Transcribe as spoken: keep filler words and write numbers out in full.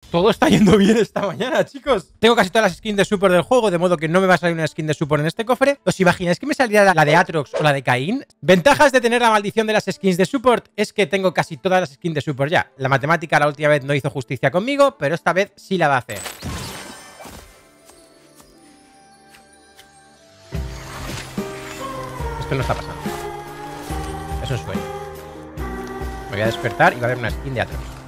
Todo está yendo bien esta mañana, chicos. Tengo casi todas las skins de Super del juego, de modo que no me va a salir una skin de Super en este cofre. ¿Os imagináis que me saldría la de Atrox o la de Caín? Ventajas de tener la maldición de las skins de Support es que tengo casi todas las skins de Super ya. La matemática la última vez no hizo justicia conmigo, pero esta vez sí la va a hacer. Esto no está pasando. Es un sueño. Me voy a despertar y va a haber una skin de Atrox.